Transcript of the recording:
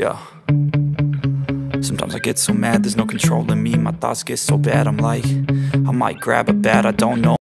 Yeah. Sometimes I get so mad, there's no controlling me. My thoughts get so bad, I'm like, I might grab a bat, I don't know.